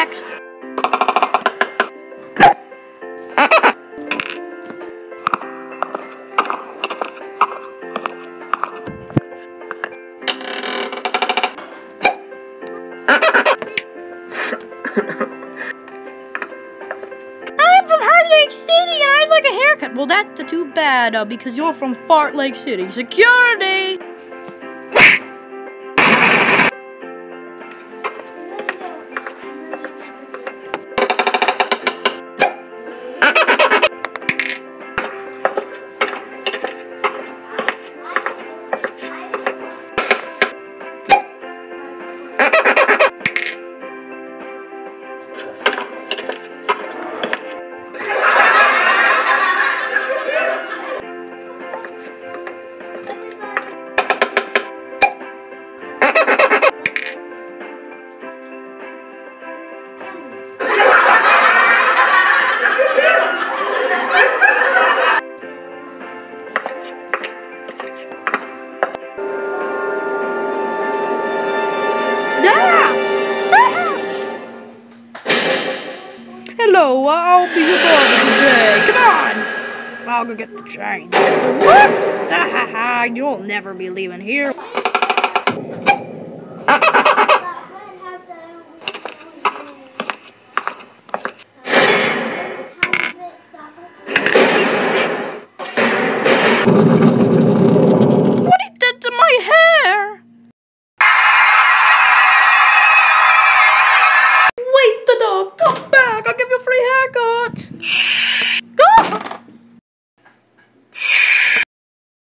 next. I'm from Heart Lake City and I'd like a haircut. Well, that's too bad because you're from Fart Lake City. Security! Hello, I'll be your barber today. Come on! I'll go get the change. What? You'll never be leaving here.